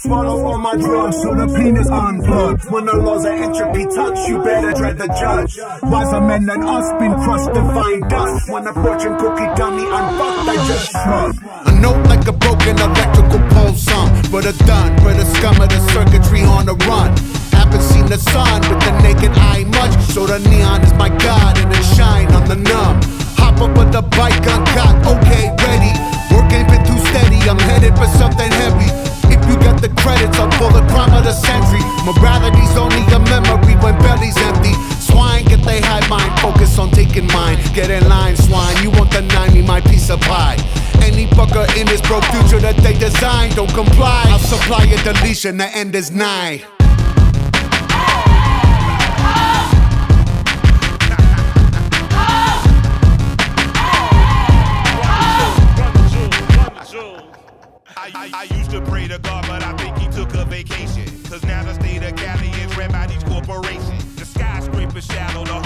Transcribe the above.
swallow all my drugs, so the penis unplugged. When the laws of entropy touch, you better dread the judge. Wiser men than us been crushed to find dust. When a fortune cookie dummy unfucked, I just shrug. A note like a broken electrical pole song. For the done, for the scum of the circuitry on the run. Haven't seen the sun with the naked eye much, so the neon is my god and it shine on the numb. Hop up with the bike uncocked, okay, ready. Work ain't been too steady, I'm headed for something heavy. If you got the credits, I'll pull the crime of the century. Morality's only a memory when belly's empty. Swine, get they high mind, focus on taking mine. Get in line, swine, you won't deny me my piece of pie. Any fucker in this broke future that they design, don't comply. I'll supply a deletion, the end is nigh. I used to pray to God, but I think he took a vacation. Cause now the state of Cali is ran by these corporations. The skyscrapers shallow, the